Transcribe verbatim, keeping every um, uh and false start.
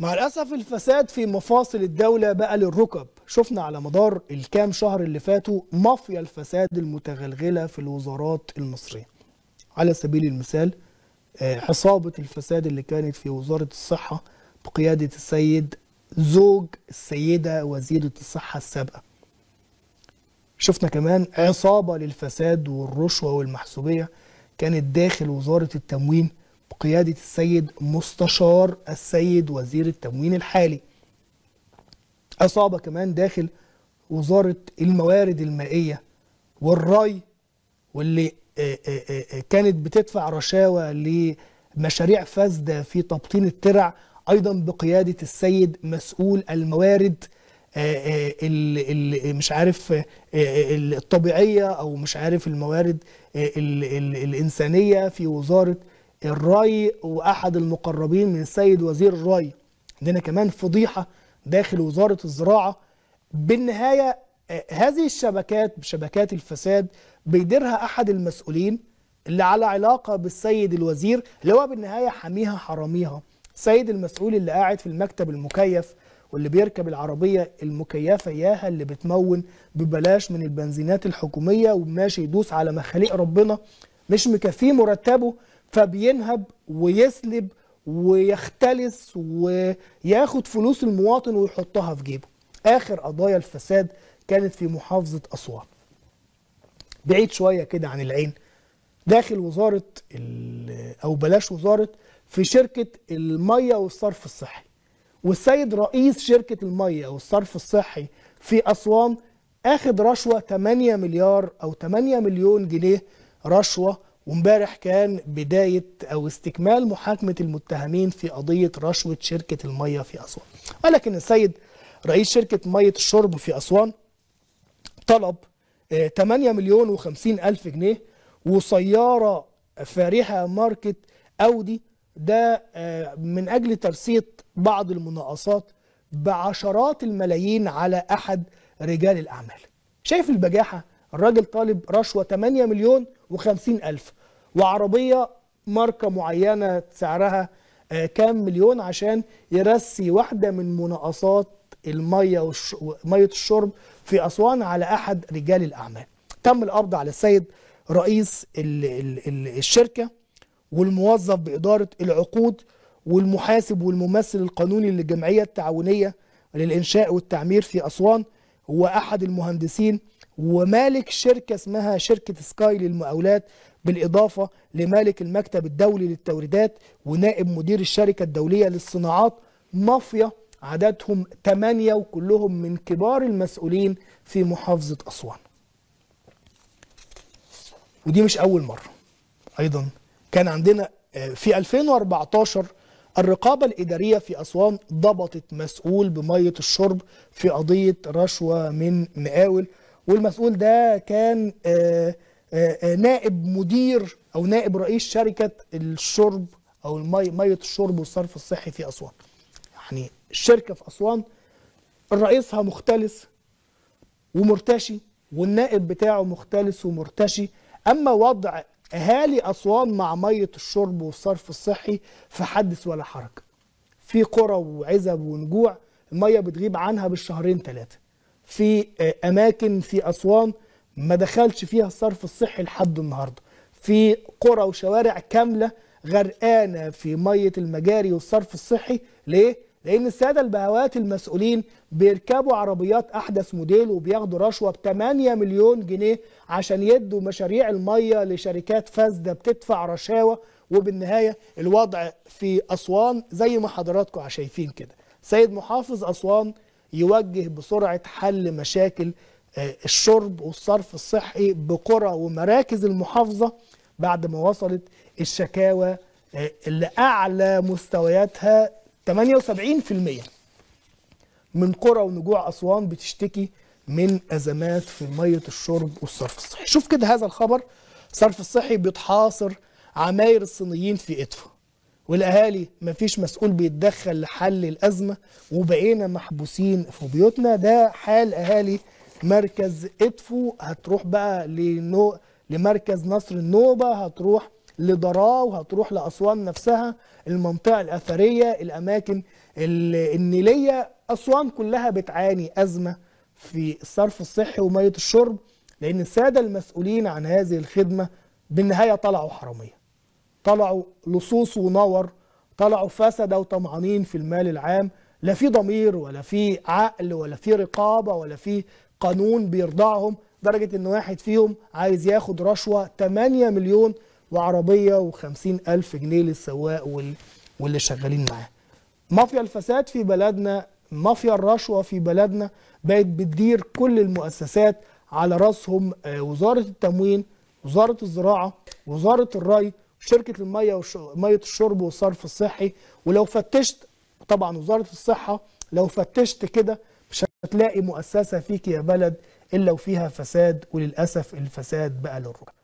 مع الأسف الفساد في مفاصل الدولة بقى للركب. شفنا على مدار الكام شهر اللي فاتوا مافيا الفساد المتغلغلة في الوزارات المصرية. على سبيل المثال عصابة الفساد اللي كانت في وزارة الصحة بقيادة السيد زوج السيدة وزيرة الصحة السابقة. شفنا كمان عصابة للفساد والرشوة والمحسوبية كانت داخل وزارة التموين بقيادة السيد مستشار السيد وزير التموين الحالي. عصابة كمان داخل وزارة الموارد المائية والري، واللي كانت بتدفع رشاوى لمشاريع فاسدة في تبطين الترع، أيضا بقيادة السيد مسؤول الموارد اللي مش عارف الطبيعية أو مش عارف الموارد الإنسانية في وزارة الري، وأحد المقربين من السيد وزير الري. عندنا كمان فضيحة داخل وزارة الزراعة. بالنهاية هذه الشبكات شبكات الفساد بيديرها أحد المسؤولين اللي على علاقة بالسيد الوزير، اللي هو بالنهاية حاميها حراميها. السيد المسؤول اللي قاعد في المكتب المكيف واللي بيركب العربية المكيفة ياها اللي بتمون ببلاش من البنزينات الحكومية وماشي يدوس على مخاليق ربنا، مش مكفيه مرتبه فبينهب ويسلب ويختلس وياخد فلوس المواطن ويحطها في جيبه. آخر قضايا الفساد كانت في محافظة أسوان، بعيد شوية كده عن العين، داخل وزارة أو بلاش وزارة في شركة المية والصرف الصحي. والسيد رئيس شركة المية والصرف الصحي في أسوان أخذ رشوة ثمانية مليار أو ثمانية مليون جنيه رشوة. وامبارح كان بداية أو استكمال محاكمة المتهمين في قضية رشوة شركة المية في أسوان. ولكن السيد رئيس شركة مية الشرب في أسوان طلب ثمانية مليون وخمسين ألف جنيه وسيارة فارهة ماركة أودي، ده من أجل ترسيط بعض المناقصات بعشرات الملايين على أحد رجال الأعمال. شايف البجاحة؟ الراجل طالب رشوة ثمانية مليون وخمسين ألف وعربية ماركة معينة سعرها كام مليون عشان يرسي واحدة من مناقصات المية والش... مية الشرب في أسوان على أحد رجال الأعمال. تم القبض على السيد رئيس ال... ال... ال... الشركة والموظف بإدارة العقود والمحاسب والممثل القانوني للجمعية التعاونية للإنشاء والتعمير في أسوان، وأحد المهندسين ومالك شركة اسمها شركة سكاي للمقاولات، بالإضافة لمالك المكتب الدولي للتوريدات ونائب مدير الشركة الدولية للصناعات. مافيا عددهم ثمانية وكلهم من كبار المسؤولين في محافظة أسوان. ودي مش أول مرة. أيضا كان عندنا في ألفين وأربعتاشر الرقابة الإدارية في أسوان ضبطت مسؤول بمية الشرب في قضية رشوة من مقاول، والمسؤول ده كان آآ آآ نائب مدير أو نائب رئيس شركة الشرب أو المي مية الشرب والصرف الصحي في أسوان. يعني الشركة في أسوان رئيسها مختلس ومرتشي والنائب بتاعه مختلس ومرتشي. أما وضع أهالي أسوان مع مية الشرب والصرف الصحي فحدث ولا حرج. في قرى وعزب ونجوع المية بتغيب عنها بالشهرين ثلاثة. في أماكن في أسوان ما دخلش فيها الصرف الصحي لحد النهاردة. في قرى وشوارع كاملة غرقانة في مية المجاري والصرف الصحي. ليه؟ لأن السادة البهوات المسؤولين بيركبوا عربيات أحدث موديل وبياخدوا رشوة ب ثمانية مليون جنيه عشان يدوا مشاريع المية لشركات فاسدة بتدفع رشاوى. وبالنهاية الوضع في أسوان زي ما حضراتكم شايفين كده. سيد محافظ أسوان يوجه بسرعة حل مشاكل الشرب والصرف الصحي بقرى ومراكز المحافظة بعد ما وصلت الشكاوى اللي أعلى مستوياتها ثمانية وسبعين بالمئة من قرى ونجوع أسوان بتشتكي من أزمات في مية الشرب والصرف الصحي. شوف كده هذا الخبر، الصرف الصحي بيتحاصر عماير الصينيين في إدفو، والأهالي مفيش مسؤول بيتدخل لحل الأزمة وبقينا محبوسين في بيوتنا. ده حال أهالي مركز إدفو. هتروح بقى لنو... لمركز نصر النوبة، هتروح لضراء وهتروح لأسوان نفسها، المنطقة الأثرية، الأماكن النيلية. أسوان كلها بتعاني أزمة في الصرف الصحي ومية الشرب، لأن السادة المسؤولين عن هذه الخدمة بالنهاية طلعوا حرامية، طلعوا لصوص ونور، طلعوا فسدة وطمعانين في المال العام، لا في ضمير ولا في عقل ولا في رقابة ولا في قانون بيرضعهم، درجة ان واحد فيهم عايز ياخد رشوة تمانية مليون وعربية وخمسين ألف جنيه للسواق واللي شغالين معاه. مافيا الفساد في بلدنا، مافيا الرشوة في بلدنا بقت بتدير كل المؤسسات، على راسهم وزارة التموين، وزارة الزراعة، وزارة الري، شركة المية ومية الشرب والصرف الصحي. ولو فتشت طبعا وزارة الصحة، لو فتشت كده مش هتلاقي مؤسسة فيك يا بلد إلا وفيها فساد، وللأسف الفساد بقى للركب.